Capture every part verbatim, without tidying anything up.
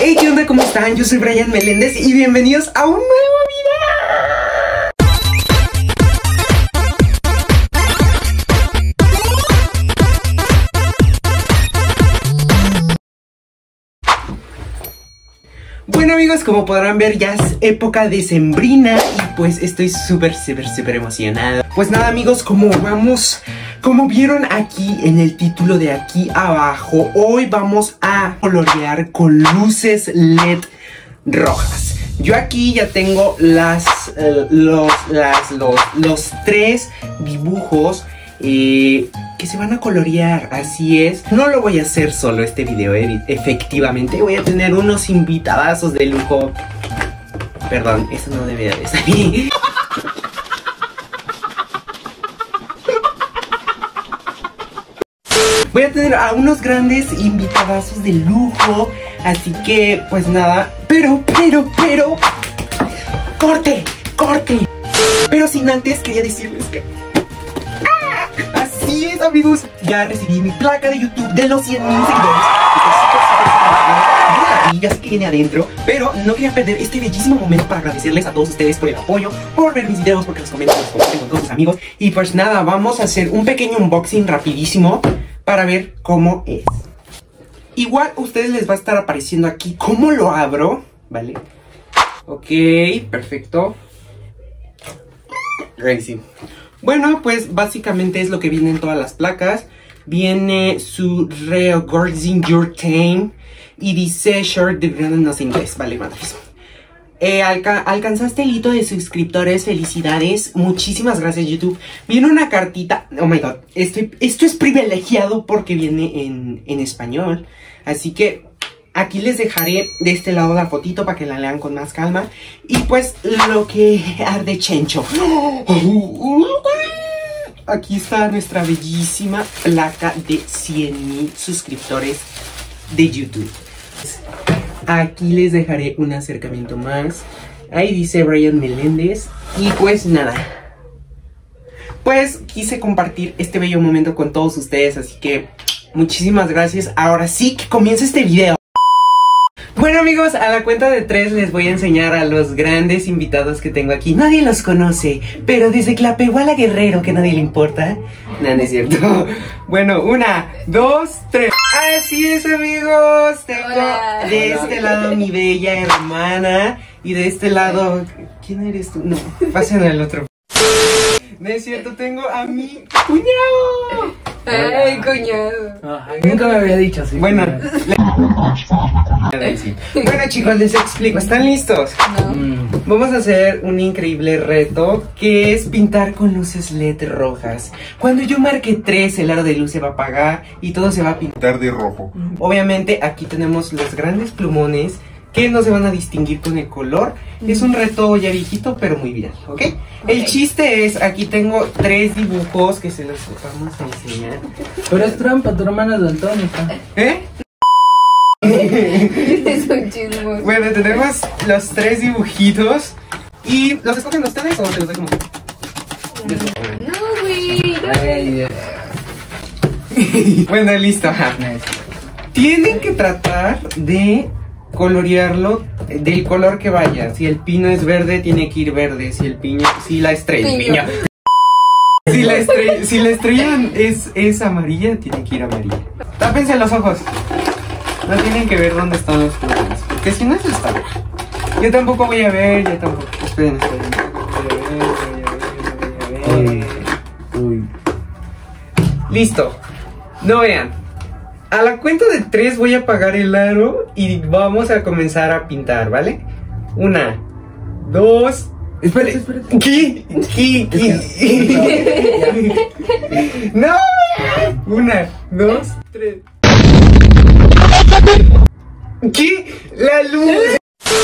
Hey, ¿qué onda? ¿Cómo están? Yo soy Brian Meléndez y bienvenidos a un nuevo video. Bueno amigos, como podrán ver ya es época decembrina y pues estoy súper, súper, súper emocionado. Pues nada amigos, como vamos, como vieron aquí en el título de aquí abajo, hoy vamos a colorear con luces L E D rojas. Yo aquí ya tengo las, eh, los, las, los, los tres dibujos eh, que se van a colorear, así es. No lo voy a hacer solo este video, eh, efectivamente voy a tener unos invitadazos de lujo. Perdón, eso no debería de salir. Voy a tener a unos grandes invitadazos de lujo, así que pues nada, pero, pero, pero, corte, corte. Pero sin antes quería decirles que... Así es amigos, ya recibí mi placa de YouTube de los cien mil seguidores. Y ya sé que viene adentro, pero no quería perder este bellísimo momento para agradecerles a todos ustedes por el apoyo, por ver mis videos, porque los comenten, los comparten con todos sus amigos. Y pues nada, vamos a hacer un pequeño unboxing rapidísimo para ver cómo es. Igual a ustedes les va a estar apareciendo aquí cómo lo abro, ¿vale? Ok, perfecto. Crazy. Bueno, pues básicamente es lo que viene en todas las placas. Viene su Reorganizing Your Time y dice Short de no sé inglés, vale, madres. Eh, alca alcanzaste el hito de suscriptores, felicidades, muchísimas gracias YouTube. Viene una cartita, oh my god, estoy, esto es privilegiado porque viene en, en español. Así que aquí les dejaré de este lado la fotito para que la lean con más calma. Y pues lo que arde chencho. Aquí está nuestra bellísima placa de cien mil suscriptores de YouTube. Aquí les dejaré un acercamiento más. Ahí dice Brian Meléndez. Y pues nada, pues quise compartir este bello momento con todos ustedes. Así que muchísimas gracias. Ahora sí que comienza este video. Bueno amigos, a la cuenta de tres les voy a enseñar a los grandes invitados que tengo aquí. Nadie los conoce, pero desde que la pegó a la Guerrero, que nadie le importa. No, no es cierto. Bueno, una, dos, tres. Así es amigos, tengo Hola. de este lado mi bella hermana y de este lado... ¿Quién eres tú? No, pasen al otro. No es cierto, tengo a mi cuñado. Ay, cuñado. Ay, nunca me había dicho así. Bueno, le... bueno chicos, les explico, ¿están listos? No. Vamos a hacer un increíble reto que es pintar con luces L E D rojas. Cuando yo marque tres, el aro de luz se va a apagar y todo se va a pintar de rojo. Obviamente aquí tenemos los grandes plumones que no se van a distinguir con el color. Es un reto ya viejito, pero muy viral, ¿ok? okay. El chiste es, aquí tengo tres dibujos que se los vamos a enseñar. Pero es trampa, tu hermana es daltónica. ¿Eh? Es un chismoso. Bueno, tenemos los tres dibujitos. ¿Y los escogen ustedes o te los doy como? No, güey. Ay, Bueno, listo. Ajá. Tienen que tratar de colorearlo del color que vaya. Si el pino es verde, tiene que ir verde. Si el piño, si la estrella, Piño. si la estrella, si la estrella es, es amarilla, tiene que ir amarilla. Tápense los ojos. No tienen que ver dónde están los plumones, porque si no es está. Yo tampoco voy a ver, yo tampoco. Esperen, esperen. Voy a ver, voy a ver, voy a ver, voy a ver. uy. Listo. No vean. A la cuenta de tres voy a apagar el aro y vamos a comenzar a pintar, ¿vale? Una, dos... Espérate, espérate. ¿Qué? ¿Qué? ¿Qué? ¡No! Una, dos, tres... ¿Qué? ¡La luz!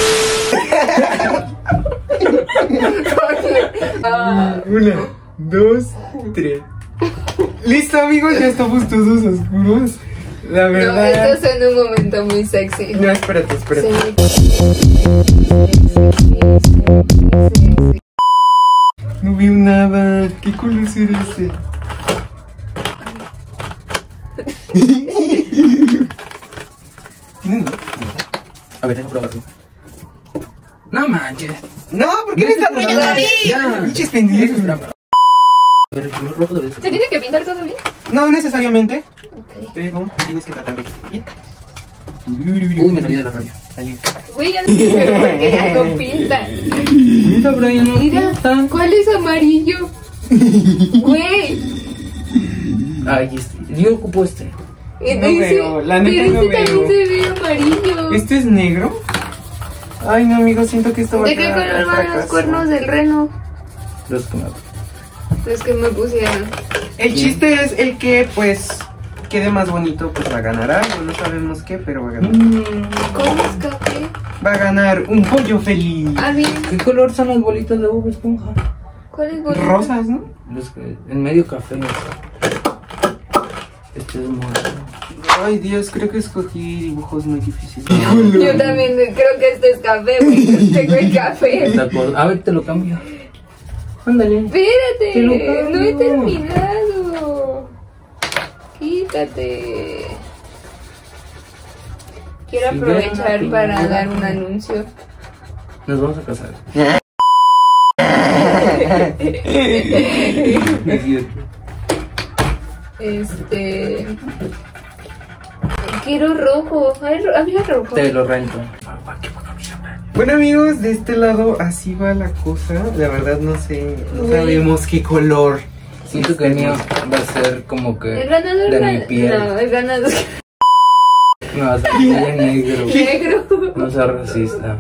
Una, dos, tres... Listo amigos, ya estamos todos oscuros. La verdad... No, estás en un momento muy sexy. No, espérate, espérate. Sí. No veo nada. ¿Qué color será ese? ¿Tienen? A ver, déjame probarlo. No manches. No, ¿por qué me estás rayando a mí? Ya. Pinches pendejos. A ver, el color rojo debe ser. ¿Se tiene que pintar todo bien? No necesariamente, Ok. pero tienes que tratar de que bien. Uy, me salió de la raya. Salió. Güey, ya no sé por qué ya no pinta. Mira, Brian, no Mira, pinta. ¿cuál es amarillo? Güey. Ay, este. Yo ocupo este. Y No dice- veo, la neta pero no este también veo. se ve amarillo. ¿Este es negro? Ay, no, amigo, siento que esto va a ¿De qué quedar color un van los fracaso. cuernos del reno? Los que me Los que me pusieron. El chiste es el que, pues, quede más bonito, pues va a ganar algo. No sabemos qué, pero va a ganar. ¿Cómo es café? Va a ganar un pollo feliz. Ah, bien. ¿Qué color son las bolitas de Bob Esponja? ¿Cuál es bonito? Rosas, ¿no? Los que. En medio café. Este es morado. Ay, Dios, creo que escogí dibujos muy difíciles. Yo también creo que este es café, güey. Tengo el café. Está cor- A ver, te lo cambio. Ándale. Espérate, Te lo cambio. no he terminado. Quítate. Quiero Sí, aprovechar ven, para ven. dar un anuncio. Nos vamos a casar. Este. Quiero rojo. Ay, ro- Había rojo. Te lo rento. Bueno, amigos, de este lado así va la cosa. La verdad no sé, no Uy. sabemos qué color. Siento que el mío va a ser como que. El ganador de mi gan- piel. No, el ganador No, va a ser piel negro. negro. No sea racista.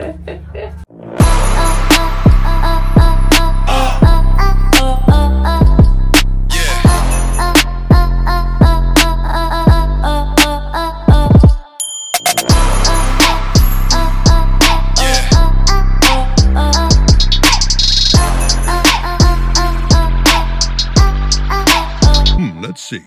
Hmm, let's see.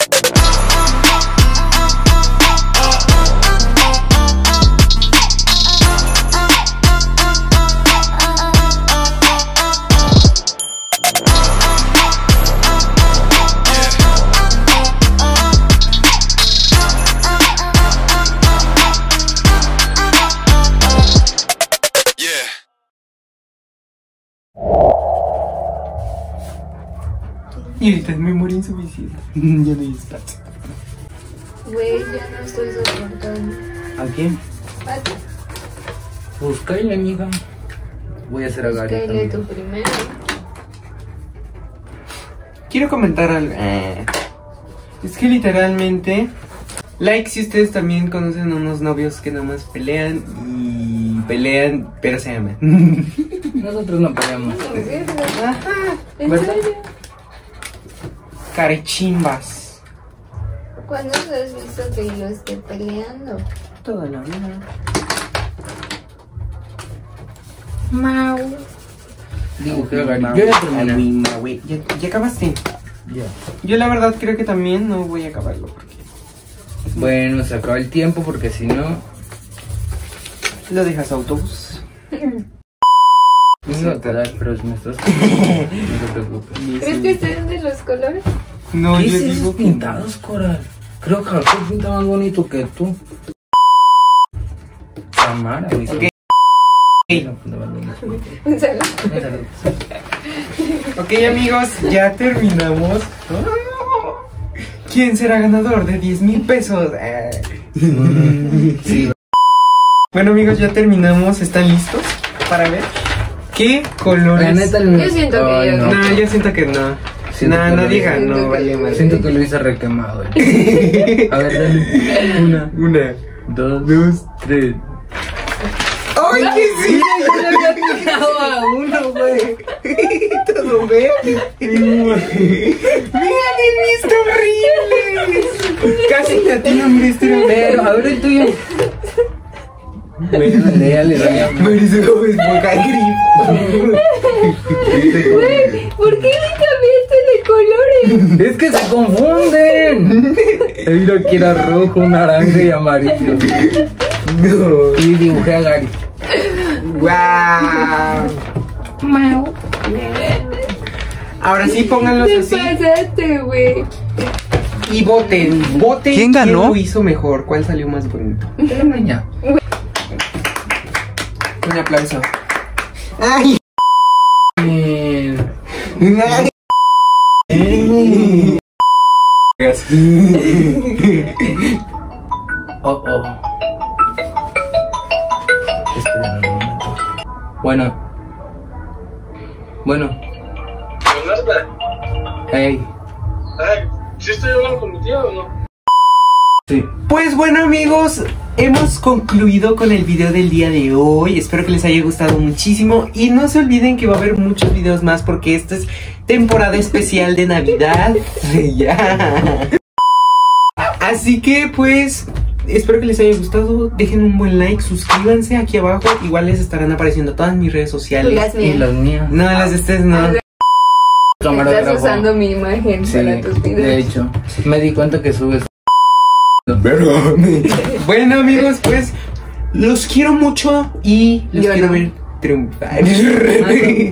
Y ahorita es memoria insuficiente. Ya no hay espacio. Güey, ya no estoy soportando. ¿A quién? Ah, Pues Kyle, amiga. Voy a hacer a Gary Kyle, tú también. primero. Quiero comentar algo. Eh, Es que literalmente, like si ustedes también conocen a unos novios que nomás pelean y pelean, pero se aman. Nosotros no peleamos. Ajá. ¿En ¿Verdad? serio? Carechimbas. ¿Cuándo has visto que lo esté peleando? Toda la vida. Mau. Dibujé a Gary. Yo ya terminé. ¿Ya, ya acabaste? Ya. Yo la verdad creo que también no voy a acabarlo porque Bueno, se acaba el tiempo porque si no. lo dejas a autobús. Me iba a quedar, pero si me estás. No te preocupes. ¿Crees que estén de los colores? No, ¿Qué yo es esos digo que pintados, Coral? Creo que Jacob pinta más bonito que tú. Samara, mi Ok. Un saludo. Ok, amigos, ya terminamos. ¿Quién será ganador de diez mil pesos? Ah. Sí. Bueno, amigos, ya terminamos. ¿Están listos para ver qué La colores? neta, el- Yo siento que Ay, yo no. No, yo siento que no. Siento No, que no lo digan, hice. no, vale madre. Siento que lo hice requemado. eh. A ver, dale. Una, Una, dos, dos, tres. ¡Ay, qué sí! Yo le había tirado a uno, güey. Todo verde. ¡Miren, he visto horribles! Casi te atino, mira este era- Pero, a ver el tuyo. Bueno, léale, léale. Parece como esponja grifo. ¿Por qué me cambiaste de colores? Es que se confunden. Mira que era rojo, naranja y amarillo. No. Y dibujé a Gary. ¡Guau! Mau. Ahora sí, pónganlos Te así pasaste, güey. y voten. Voten ¿Quién ganó? lo hizo mejor, cuál salió más bonito. Te la mañana. Un aplauso. Ay. Bien. Ay. Oh, oh. Espera un momento. Bueno. Bueno. Hey. Ay, ¿sí estoy hablando con mi tío o no? Sí. Pues bueno, amigos, hemos concluido con el video del día de hoy. Espero que les haya gustado muchísimo. Y no se olviden que va a haber muchos videos más, porque esta es temporada especial de Navidad. Ya. Así que pues espero que les haya gustado. Dejen un buen like, suscríbanse aquí abajo. Igual les estarán apareciendo todas mis redes sociales. Las Y mías. los míos. No, las de ustedes no. Estás Camarógrafo. usando mi imagen Sí, para tus videos. de hecho. Me di cuenta que subes. Bueno, amigos, pues los quiero mucho y los Yo quiero no. ver triunfar.